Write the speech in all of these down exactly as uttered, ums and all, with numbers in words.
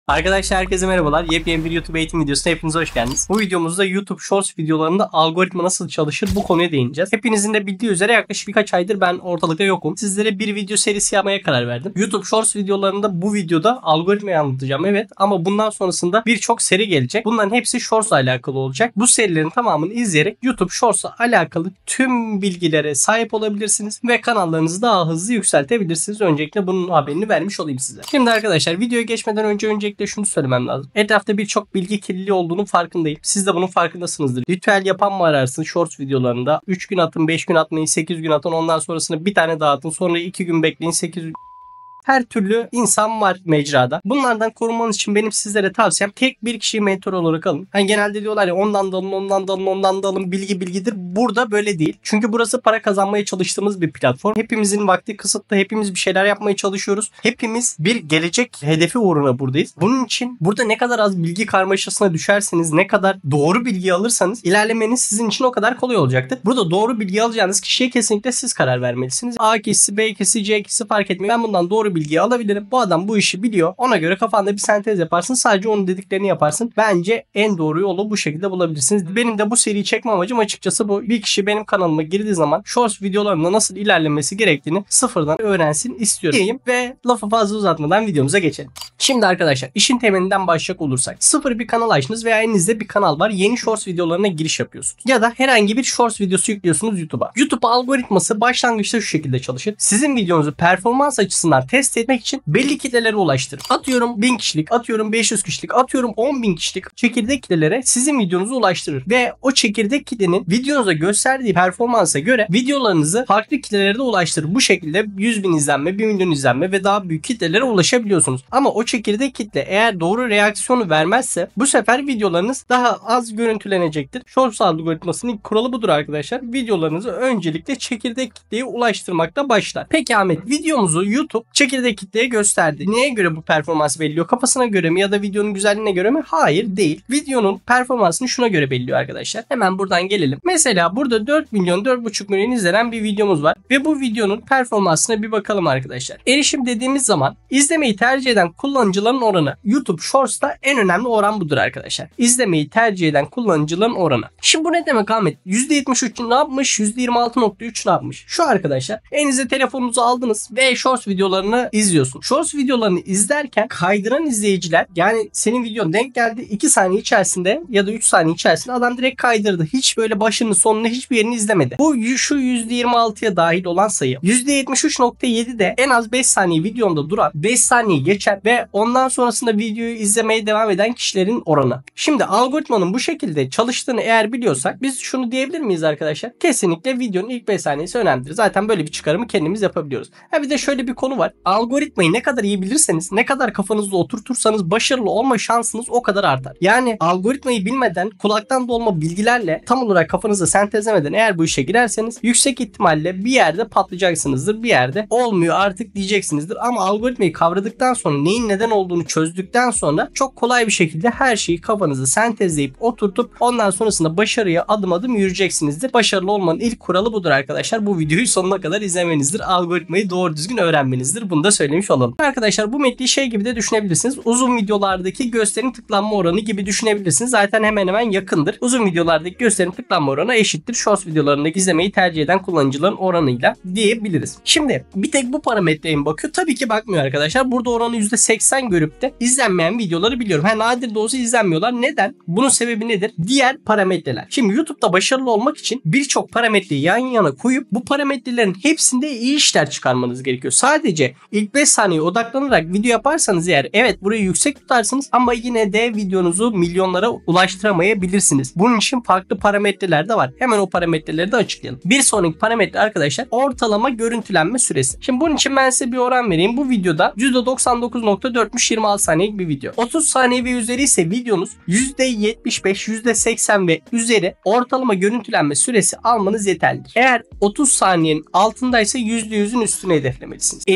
Arkadaşlar herkese merhabalar. Yepyeni bir YouTube eğitim videosuna hepiniz hoş geldiniz. Bu videomuzda YouTube Shorts videolarında algoritma nasıl çalışır bu konuya değineceğiz. Hepinizin de bildiği üzere yaklaşık birkaç aydır ben ortalıkta yokum. Sizlere bir video serisi yapmaya karar verdim. YouTube Shorts videolarında bu videoda algoritmayı anlatacağım, evet, ama bundan sonrasında birçok seri gelecek. Bunların hepsi Shorts'la alakalı olacak. Bu serilerin tamamını izleyerek YouTube Shorts'la alakalı tüm bilgilere sahip olabilirsiniz ve kanallarınızı daha hızlı yükseltebilirsiniz. Öncelikle bunun haberini vermiş olayım size. Şimdi arkadaşlar videoya geçmeden önce öncelikle şunu söylemem lazım. Etrafta birçok bilgi kirliliği olduğunu farkındayım. Siz de bunun farkındasınızdır. Ritüel yapan mı ararsın Shorts videolarında? üç gün atın, beş gün atmayın, sekiz gün atın. Ondan sonrasında bir tane daha atın. Sonra iki gün bekleyin, sekiz gün. Her türlü insan var mecrada. Bunlardan korunmanız için benim sizlere tavsiyem tek bir kişiyi mentor olarak alın. Hani genelde diyorlar ya ondan da alın, ondan da alın, ondan da alın. Bilgi bilgidir. Burada böyle değil. Çünkü burası para kazanmaya çalıştığımız bir platform. Hepimizin vakti kısıtlı. Hepimiz bir şeyler yapmaya çalışıyoruz. Hepimiz bir gelecek hedefi uğruna buradayız. Bunun için burada ne kadar az bilgi karmaşasına düşerseniz, ne kadar doğru bilgi alırsanız ilerlemeniz sizin için o kadar kolay olacaktır. Burada doğru bilgi alacağınız kişiye kesinlikle siz karar vermelisiniz. A kişisi, B kişisi, C kişisi fark etmiyor. Ben bundan doğru bilgiyi alabilirim. Bu adam bu işi biliyor. Ona göre kafanda bir sentez yaparsın. Sadece onun dediklerini yaparsın. Bence en doğru yolu bu şekilde bulabilirsiniz. Benim de bu seriyi çekme amacım açıkçası bu. Bir kişi benim kanalıma girdiği zaman Shorts videolarında nasıl ilerlemesi gerektiğini sıfırdan öğrensin istiyorum diyeyim ve lafı fazla uzatmadan videomuza geçelim. Şimdi arkadaşlar işin temelinden başlayacak olursak, sıfır bir kanal açtınız veya elinizde bir kanal var. Yeni Shorts videolarına giriş yapıyorsunuz. Ya da herhangi bir Shorts videosu yüklüyorsunuz YouTube'a. YouTube algoritması başlangıçta şu şekilde çalışır. Sizin videonuzu performans açısından test etmek için belli kitlelere ulaştırır. Atıyorum bin kişilik, atıyorum beş yüz kişilik, atıyorum on bin kişilik çekirdek kitlelere sizin videonuzu ulaştırır. Ve o çekirdek kitlenin videonuza gösterdiği performansa göre videolarınızı farklı kitlelere de ulaştırır. Bu şekilde yüz bin izlenme, bir milyon izlenme ve daha büyük kitlelere ulaşabiliyorsunuz. Ama o çekirdek kitle eğer doğru reaksiyonu vermezse bu sefer videolarınız daha az görüntülenecektir. Shorts algoritmasının kuralı budur arkadaşlar. Videolarınızı öncelikle çekirdek kitleye ulaştırmakta başlar. Peki Ahmet, videomuzu YouTube çekirdek kitleye gösterdi. Neye göre bu performans belirliyor? Kafasına göre mi ya da videonun güzelliğine göre mi? Hayır, değil. Videonun performansını şuna göre belirliyor arkadaşlar. Hemen buradan gelelim. Mesela burada dört milyon dört buçuk milyon izlenen bir videomuz var ve bu videonun performansına bir bakalım arkadaşlar. Erişim dediğimiz zaman izlemeyi tercih eden kullanıcıların oranı. YouTube Shorts'ta en önemli oran budur arkadaşlar. İzlemeyi tercih eden kullanıcıların oranı. Şimdi bu ne demek Ahmet? yüzde yetmiş üç ne yapmış? yüzde yirmi altı nokta üç ne yapmış? Şu arkadaşlar, elinize telefonunuzu aldınız ve Shorts videolarını izliyorsun. Shorts videolarını izlerken kaydıran izleyiciler, yani senin videon denk geldi iki saniye içerisinde ya da üç saniye içerisinde adam direkt kaydırdı. Hiç böyle başını sonunu hiçbir yerini izlemedi. Bu şu yüzde yirmi altıya dahil olan sayı. yüzde yetmiş üç nokta yedi de en az beş saniye videomda duran, beş saniye geçen ve ondan sonrasında videoyu izlemeye devam eden kişilerin oranı. Şimdi algoritmanın bu şekilde çalıştığını eğer biliyorsak biz şunu diyebilir miyiz arkadaşlar? Kesinlikle videonun ilk beş saniyesi önemlidir. Zaten böyle bir çıkarımı kendimiz yapabiliyoruz. Ha bir de şöyle bir konu var. Algoritmayı ne kadar iyi bilirseniz, ne kadar kafanızda oturtursanız başarılı olma şansınız o kadar artar. Yani algoritmayı bilmeden, kulaktan dolma bilgilerle tam olarak kafanızda sentezlemeden eğer bu işe girerseniz yüksek ihtimalle bir yerde patlayacaksınızdır. Bir yerde olmuyor artık diyeceksinizdir. Ama algoritmayı kavradıktan sonra, neyin neden olduğunu çözdükten sonra çok kolay bir şekilde her şeyi kafanızda sentezleyip oturtup ondan sonrasında başarıya adım adım yürüyeceksinizdir. Başarılı olmanın ilk kuralı budur arkadaşlar. Bu videoyu sonuna kadar izlemenizdir. Algoritmayı doğru düzgün öğrenmenizdir. Bunu da söylemiş olalım. Arkadaşlar bu metni şey gibi de düşünebilirsiniz. Uzun videolardaki gösterim tıklanma oranı gibi düşünebilirsiniz. Zaten hemen hemen yakındır. Uzun videolardaki gösterim tıklanma oranı eşittir Shorts videolarındaki izlemeyi tercih eden kullanıcıların oranıyla diyebiliriz. Şimdi bir tek bu parametreye mi bakıyor? Tabii ki bakmıyor arkadaşlar. Burada oranı yüzde seksen görüp de izlenmeyen videoları biliyorum. Ha, nadir de olsa izlenmiyorlar. Neden? Bunun sebebi nedir? Diğer parametreler. Şimdi YouTube'da başarılı olmak için birçok parametreyi yan yana koyup bu parametrelerin hepsinde iyi işler çıkarmanız gerekiyor. Sadece ilk beş saniye odaklanarak video yaparsanız eğer, evet, burayı yüksek tutarsınız ama yine de videonuzu milyonlara ulaştıramayabilirsiniz. Bunun için farklı parametreler de var. Hemen o parametreleri de açıklayalım. Bir sonraki parametre arkadaşlar ortalama görüntülenme süresi. Şimdi bunun için ben size bir oran vereyim. Bu videoda yüzde doksan dokuz nokta dörtmüş yirmi altı saniyelik bir video. otuz saniye ve üzeri ise videonuz yüzde yetmiş beş, yüzde seksen ve üzeri ortalama görüntülenme süresi almanız yeterlidir. Eğer otuz saniyenin altındaysa yüzde yüzün üstüne hedeflemelisiniz. Erişim konusunda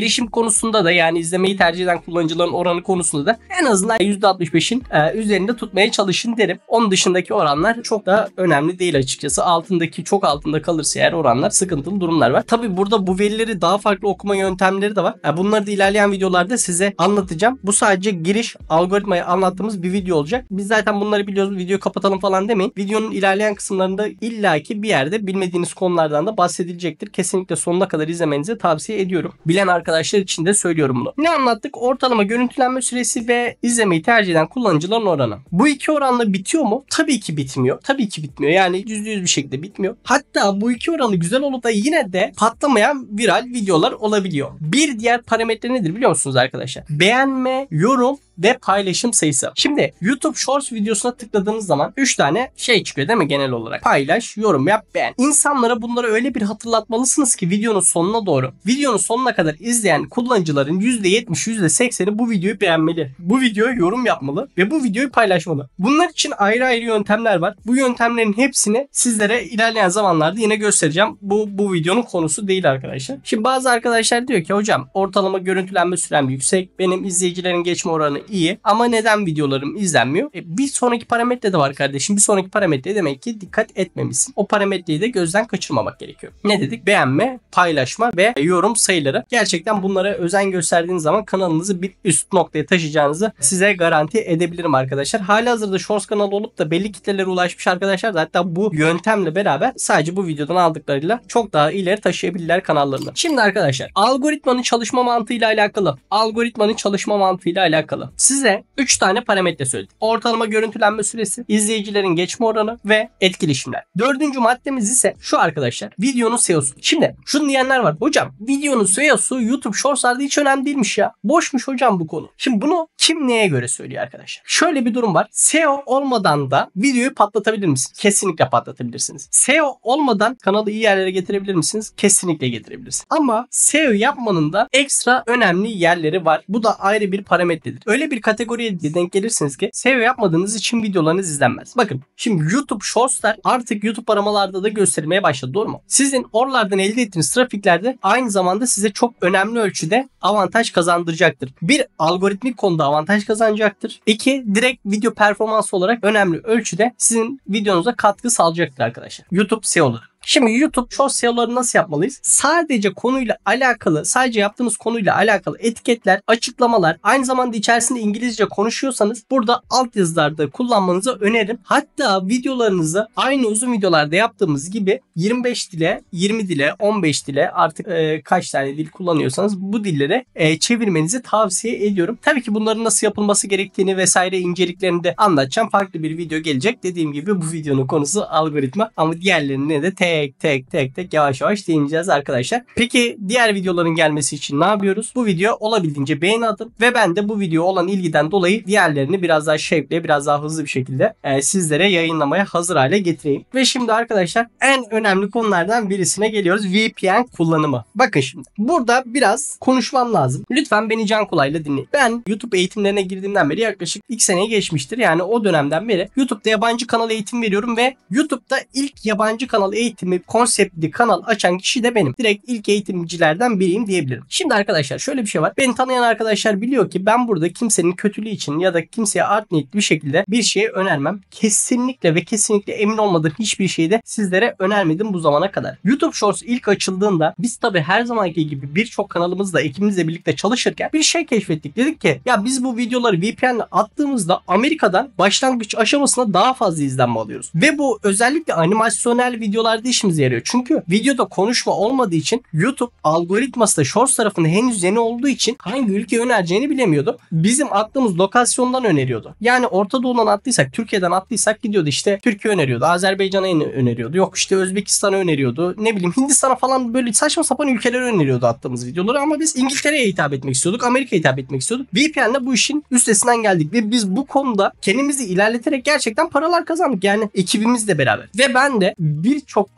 konusunda da, yani izlemeyi tercih eden kullanıcıların oranı konusunda da en azından yüzde altmış beşin e, üzerinde tutmaya çalışın derim. Onun dışındaki oranlar çok da önemli değil açıkçası. Altındaki, çok altında kalırsa eğer oranlar, sıkıntılı durumlar var. Tabi burada bu verileri daha farklı okuma yöntemleri de var. Yani bunları da ilerleyen videolarda size anlatacağım. Bu sadece giriş, algoritmayı anlattığımız bir video olacak. Biz zaten bunları biliyoruz. Videoyu kapatalım falan demeyin. Videonun ilerleyen kısımlarında illaki bir yerde bilmediğiniz konulardan da bahsedilecektir. Kesinlikle sonuna kadar izlemenizi tavsiye ediyorum. Bilen arkadaşlar için de söylüyorum bunu. Ne anlattık? Ortalama görüntülenme süresi ve izlemeyi tercih eden kullanıcıların oranı. Bu iki oranla bitiyor mu? Tabii ki bitmiyor. Tabii ki bitmiyor. Yani yüzde yüz bir şekilde bitmiyor. Hatta bu iki oranı güzel olup da yine de patlamayan viral videolar olabiliyor. Bir diğer parametre nedir biliyor musunuz arkadaşlar? Beğenme, yorum ve paylaşım sayısı. Şimdi YouTube Shorts videosuna tıkladığınız zaman üç tane şey çıkıyor değil mi genel olarak? Paylaş, yorum yap, beğen. İnsanlara bunları öyle bir hatırlatmalısınız ki videonun sonuna doğru, videonun sonuna kadar izleyen kullanıcıların yüzde yetmiş yüzde sekseni bu videoyu beğenmeli. Bu videoya yorum yapmalı ve bu videoyu paylaşmalı. Bunlar için ayrı ayrı yöntemler var. Bu yöntemlerin hepsini sizlere ilerleyen zamanlarda yine göstereceğim. Bu bu videonun konusu değil arkadaşlar. Şimdi bazı arkadaşlar diyor ki hocam ortalama görüntülenme sürem yüksek. Benim izleyicilerin geçme oranı iyi ama neden videolarım izlenmiyor? E, bir sonraki parametre de var kardeşim. Bir sonraki parametre demek ki dikkat etmemişsin. O parametreyi de gözden kaçırmamak gerekiyor. Ne dedik? Beğenme, paylaşma ve yorum sayıları. Gerçekten bunlara özen gösterdiğiniz zaman kanalınızı bir üst noktaya taşıyacağınızı size garanti edebilirim arkadaşlar. Halihazırda Shorts kanalı olup da belli kitlelere ulaşmış arkadaşlar da hatta bu yöntemle beraber sadece bu videodan aldıklarıyla çok daha ileri taşıyabilirler kanallarını. Şimdi arkadaşlar algoritmanın çalışma mantığıyla alakalı. Algoritmanın çalışma mantığıyla alakalı. Size üç tane parametre söyledim. Ortalama görüntülenme süresi, izleyicilerin geçme oranı ve etkileşimler. Dördüncü maddemiz ise şu arkadaşlar. Videonun S E O'su. Şimdi şunu diyenler var. Hocam videonun S E O'su YouTube Shorts'larda hiç önemli değilmiş ya. Boşmuş hocam bu konu. Şimdi bunu kim neye göre söylüyor arkadaşlar? Şöyle bir durum var. S E O olmadan da videoyu patlatabilir misiniz? Kesinlikle patlatabilirsiniz. S E O olmadan kanalı iyi yerlere getirebilir misiniz? Kesinlikle getirebilirsiniz. Ama S E O yapmanın da ekstra önemli yerleri var. Bu da ayrı bir parametredir. Öyle bir kategoriye denk gelirsiniz ki S E O yapmadığınız için videolarınız izlenmez. Bakın şimdi YouTube Shorts'lar artık YouTube aramalarda da gösterilmeye başladı, doğru mu? Sizin oralardan elde ettiğiniz trafiklerde aynı zamanda size çok önemli ölçüde avantaj kazandıracaktır. Bir, algoritmik konuda avantaj kazanacaktır. İki, direkt video performansı olarak önemli ölçüde sizin videonuza katkı sağlayacaktır arkadaşlar. YouTube S E O'ları. Şimdi YouTube Shorts S E O'ları nasıl yapmalıyız? Sadece konuyla alakalı, sadece yaptığınız konuyla alakalı etiketler, açıklamalar, aynı zamanda içerisinde İngilizce konuşuyorsanız burada altyazılarda kullanmanızı öneririm. Hatta videolarınızı aynı uzun videolarda yaptığımız gibi yirmi beş dile, yirmi dile, on beş dile artık e, kaç tane dil kullanıyorsanız bu dillere e, çevirmenizi tavsiye ediyorum. Tabii ki bunların nasıl yapılması gerektiğini vesaire inceliklerini de anlatacağım. Farklı bir video gelecek. Dediğim gibi bu videonun konusu algoritma ama diğerlerine de tek tek tek tek yavaş yavaş değineceğiz arkadaşlar. Peki diğer videoların gelmesi için ne yapıyoruz? Bu video olabildiğince beğeni atın ve ben de bu video olan ilgiden dolayı diğerlerini biraz daha şevkle, biraz daha hızlı bir şekilde e, sizlere yayınlamaya hazır hale getireyim. Ve şimdi arkadaşlar en önemli konulardan birisine geliyoruz. V P N kullanımı. Bakın şimdi burada biraz konuşmam lazım. Lütfen beni can kulağıyla dinleyin. Ben YouTube eğitimlerine girdiğimden beri yaklaşık iki seneye geçmiştir. Yani o dönemden beri YouTube'da yabancı kanal eğitim veriyorum ve YouTube'da ilk yabancı kanal eğitimi konseptli kanal açan kişi de benim. Direkt ilk eğitimcilerden biriyim diyebilirim. Şimdi arkadaşlar şöyle bir şey var. Beni tanıyan arkadaşlar biliyor ki ben burada kimsenin kötülüğü için ya da kimseye art niyetli bir şekilde bir şeye önermem. Kesinlikle ve kesinlikle emin olmadığım hiçbir şeyi de sizlere önermedim bu zamana kadar. YouTube Shorts ilk açıldığında biz tabi her zamanki gibi birçok kanalımızla ekibimizle birlikte çalışırken bir şey keşfettik. Dedik ki ya biz bu videoları V P N ile attığımızda Amerika'dan başlangıç aşamasında daha fazla izlenme alıyoruz. Ve bu özellikle animasyonel videolarda işimize yarıyor. Çünkü videoda konuşma olmadığı için YouTube algoritması da Shorts tarafında henüz yeni olduğu için hangi ülke önereceğini bilemiyordu. Bizim attığımız lokasyondan öneriyordu. Yani Orta Doğu'dan attıysak, Türkiye'den attıysak gidiyordu işte Türkiye öneriyordu. Azerbaycan'a öneriyordu. Yok işte Özbekistan'a öneriyordu. Ne bileyim Hindistan'a falan böyle saçma sapan ülkelere öneriyordu attığımız videoları ama biz İngiltere'ye hitap etmek istiyorduk. Amerika'ya hitap etmek istiyorduk. V P N'le bu işin üstesinden geldik ve biz bu konuda kendimizi ilerleterek gerçekten paralar kazandık. Yani ekibimizle beraber. Ve ben de birçok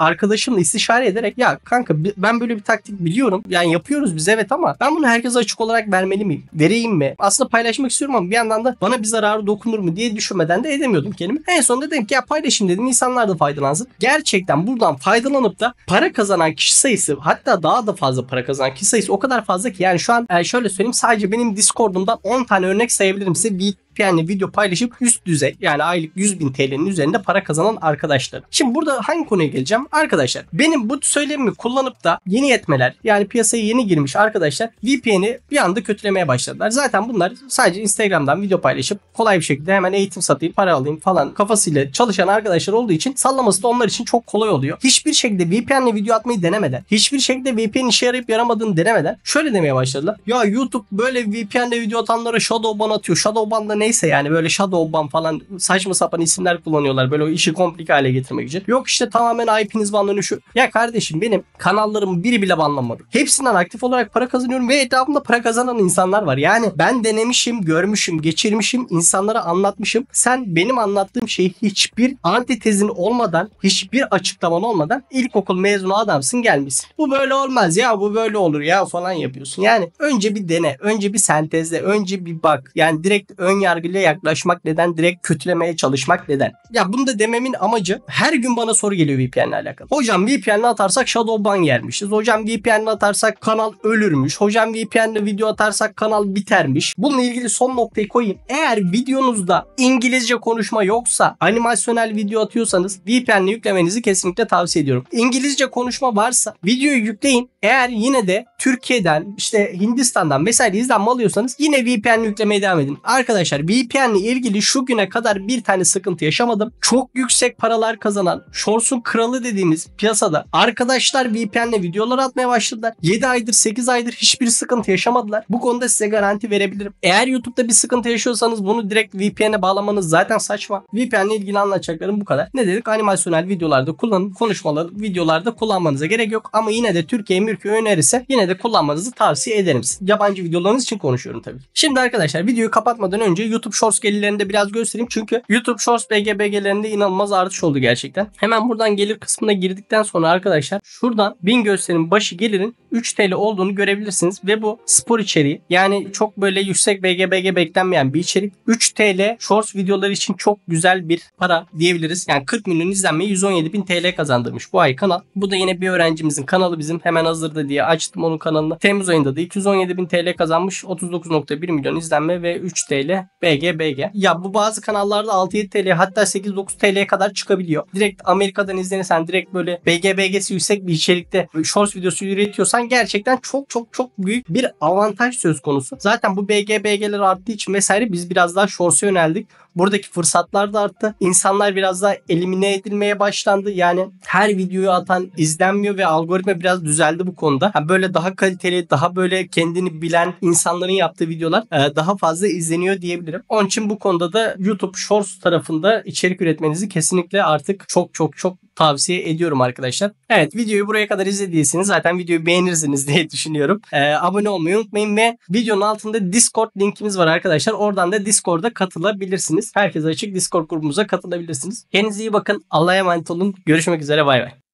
arkadaşımla istişare ederek ya kanka ben böyle bir taktik biliyorum. Yani yapıyoruz biz evet ama ben bunu herkese açık olarak vermeli miyim? Vereyim mi? Aslında paylaşmak istiyorum ama bir yandan da bana bir zararı dokunur mu diye düşünmeden de edemiyordum kendimi. En sonunda dedim ki ya paylaşayım dedim. İnsanlar da faydalansın. Gerçekten buradan faydalanıp da para kazanan kişi sayısı, hatta daha da fazla para kazanan kişi sayısı o kadar fazla ki yani şu an e, şöyle söyleyeyim, sadece benim Discord'umdan on tane örnek sayabilirim size. Bir yani video paylaşıp üst düzey yani aylık yüz bin T L'nin üzerinde para kazanan arkadaşlar. Şimdi burada hangi konuya geleceğim? Arkadaşlar benim bu söylemimi kullanıp da yeni yetmeler yani piyasaya yeni girmiş arkadaşlar V P N'i bir anda kötülemeye başladılar. Zaten bunlar sadece Instagram'dan video paylaşıp kolay bir şekilde hemen eğitim satayım, para alayım falan kafasıyla çalışan arkadaşlar olduğu için sallaması da onlar için çok kolay oluyor. Hiçbir şekilde V P N'le video atmayı denemeden, hiçbir şekilde V P N işe yarayıp yaramadığını denemeden şöyle demeye başladılar. Ya YouTube böyle V P N'le video atanlara shadow ban atıyor. Shadow ban da ne neyse yani böyle shadow ban falan saçma sapan isimler kullanıyorlar böyle o işi komplike hale getirmek için. Yok işte tamamen I P'niz banlanıyor şu. Ya kardeşim benim kanallarımın biri bile banlanmadı. Hepsinden aktif olarak para kazanıyorum ve etrafımda para kazanan insanlar var. Yani ben denemişim, görmüşüm, geçirmişim, insanlara anlatmışım. Sen benim anlattığım şeyi hiçbir antitezin olmadan, hiçbir açıklaman olmadan ilkokul mezunu adamsın gelmişsin. Bu böyle olmaz ya, bu böyle olur ya falan yapıyorsun. Yani önce bir dene, önce bir sentezle, önce bir bak. Yani direkt ön yargıyla yaklaşmak neden? Direkt kötülemeye çalışmak neden? Ya bunu da dememin amacı her gün bana soru geliyor V P N ile alakalı. Hocam V P N'le atarsak shadow ban yermişiz. Hocam V P N'le atarsak kanal ölürmüş. Hocam V P N'le video atarsak kanal bitermiş. Bununla ilgili son noktayı koyayım. Eğer videonuzda İngilizce konuşma yoksa, animasyonel video atıyorsanız V P N'le yüklemenizi kesinlikle tavsiye ediyorum. İngilizce konuşma varsa videoyu yükleyin. Eğer yine de Türkiye'den, işte Hindistan'dan vesaire izlenme alıyorsanız yine V P N yüklemeye devam edin. Arkadaşlar V P N ile ilgili şu güne kadar bir tane sıkıntı yaşamadım. Çok yüksek paralar kazanan, Shorts'un kralı dediğimiz piyasada arkadaşlar V P N ile videolar atmaya başladılar. yedi aydır sekiz aydır hiçbir sıkıntı yaşamadılar. Bu konuda size garanti verebilirim. Eğer YouTube'da bir sıkıntı yaşıyorsanız bunu direkt V P N'e bağlamanız zaten saçma. V P N ile ilgili anlatacaklarım bu kadar. Ne dedik? Animasyonel videolarda kullanın. Konuşmalı videolarda kullanmanıza gerek yok. Ama yine de Türkiye mülkü önerirse yine de kullanmanızı tavsiye ederim. Yabancı videolarınız için konuşuyorum tabii. Şimdi arkadaşlar videoyu kapatmadan önce YouTube Shorts gelirlerini de biraz göstereyim. Çünkü YouTube Shorts B G B G'lerinde inanılmaz artış oldu gerçekten. Hemen buradan gelir kısmına girdikten sonra arkadaşlar şuradan bin gösterim başı gelirin üç T L olduğunu görebilirsiniz. Ve bu spor içeriği. Yani çok böyle yüksek B G B G beklenmeyen bir içerik. üç T L Shorts videoları için çok güzel bir para diyebiliriz. Yani kırk milyon izlenmeyi yüz on yedi bin T L kazandırmış bu ay kanal. Bu da yine bir öğrencimizin kanalı bizim. Hemen hazırda diye açtım onun kanalını. Temmuz ayında da iki yüz on yedi bin T L kazanmış. otuz dokuz nokta bir milyon izlenme ve üç T L B G B G. Ya bu bazı kanallarda altı yedi T L hatta sekiz dokuz T L'ye kadar çıkabiliyor. Direkt Amerika'dan izlenirsen, direkt böyle B G B G'si yüksek bir içerikte Shorts videosu üretiyorsan gerçekten çok çok çok büyük bir avantaj söz konusu. Zaten bu B G B G'ler arttığı için vesaire biz biraz daha Shorts'a yöneldik. Buradaki fırsatlar da arttı. İnsanlar biraz daha elimine edilmeye başlandı. Yani her videoyu atan izlenmiyor ve algoritma biraz düzeldi bu konuda. Yani böyle daha kaliteli, daha böyle kendini bilen insanların yaptığı videolar daha fazla izleniyor diyebilirim. Onun için bu konuda da YouTube Shorts tarafında içerik üretmenizi kesinlikle artık çok çok çok tavsiye ediyorum arkadaşlar. Evet, videoyu buraya kadar izlediyseniz zaten videoyu beğenirsiniz diye düşünüyorum. Ee, abone olmayı unutmayın ve videonun altında Discord linkimiz var arkadaşlar. Oradan da Discord'a katılabilirsiniz. Herkese açık Discord grubumuza katılabilirsiniz. Kendinize iyi bakın. Allah'a emanet olun. Görüşmek üzere. Bay bay.